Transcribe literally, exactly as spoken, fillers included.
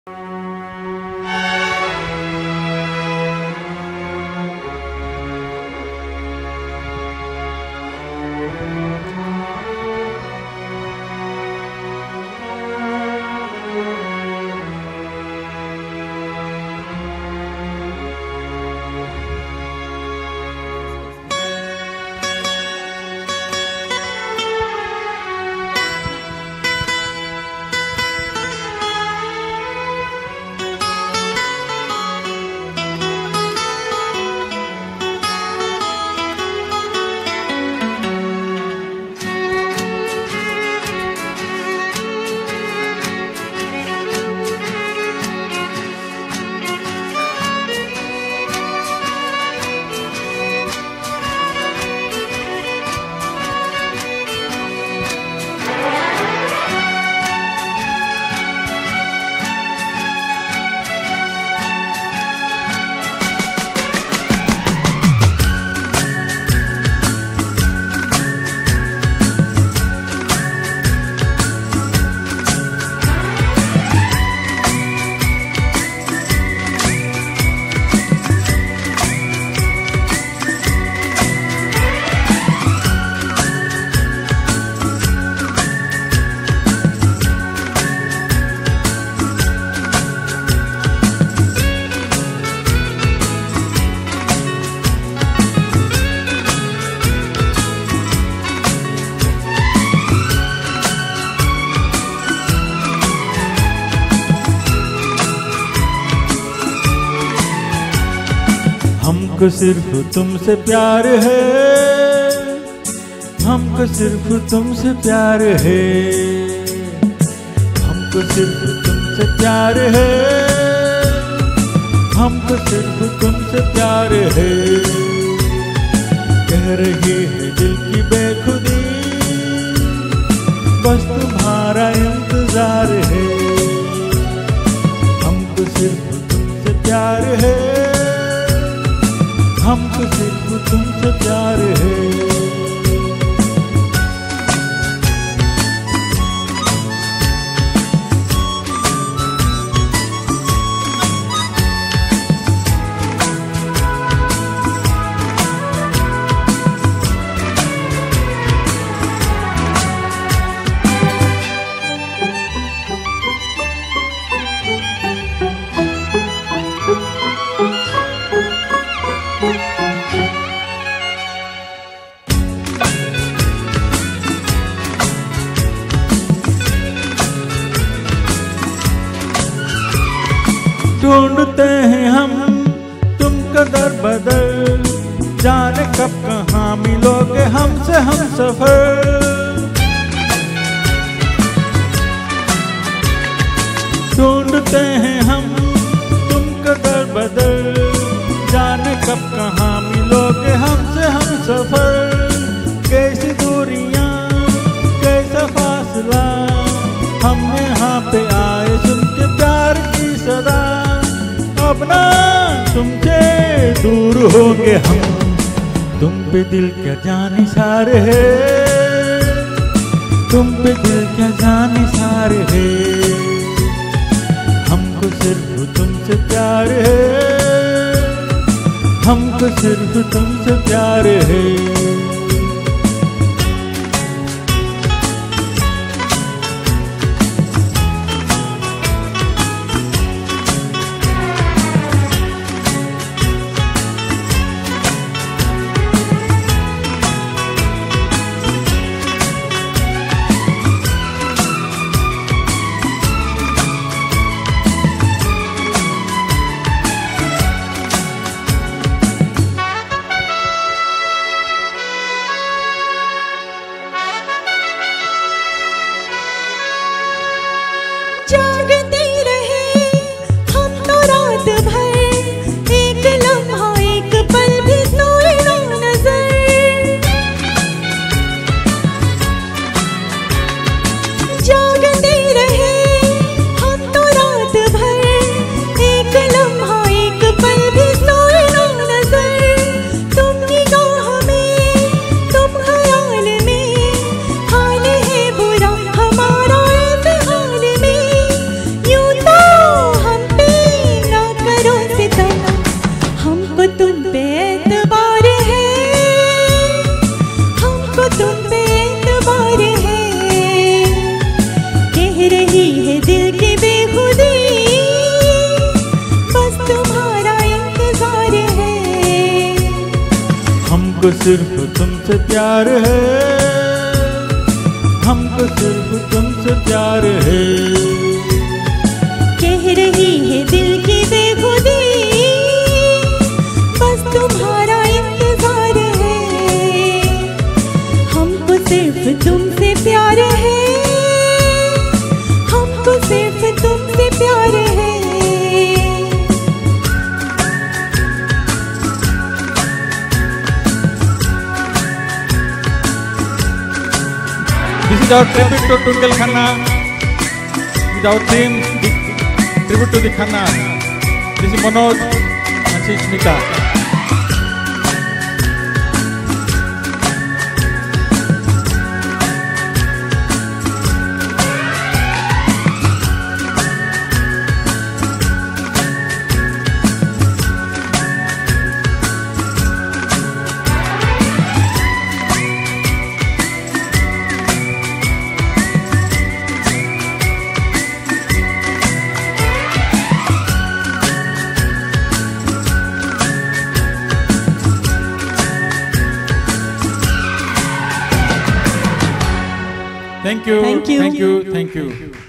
हमको सिर्फ तुमसे प्यार है, हमको सिर्फ तुमसे प्यार है, हमको सिर्फ तुमसे प्यार है, हमको सिर्फ तुमसे प्यार है। कह रही है दिल की बेखुदी, बस तुम्हारा इंतजार है। हमको सिर्फ तुमसे प्यार है, हमको सिर्फ तुमसे प्यार है। ढूंढते हैं हम तुम कदर बदल, जाने कब कहाँ मिलोगे हमसे हम सफर। ढूंढते हैं हम तुम कदर बदल, जाने कब कहाँ मिलोगे हमसे हम सफर। कैसी दूरियां कैसा फासला, हम यहाँ पे आए सुन के प्यार की सदा। अपना तुमसे दूर होंगे हम, तुम पे दिल क्या जाने सारे है, तुम पे दिल क्या जाने सारे है। हमको सिर्फ तुमसे प्यार है, हमको सिर्फ तुमसे प्यार है। हमको सिर्फ तुमसे प्यार है, हमको सिर्फ तुमसे प्यार है। कह रही है दिल की बेखुदी, बस तुम्हारा इंतजार है। हमको सिर्फ तुमसे प्यार है, हमको सिर्फ तुमसे प्यार है। This is our tribute to Twinkle Khanna. With our team, tribute to the Khanna. This is Manoj and she is Smita. Thank you, Thank you. thank you, thank you.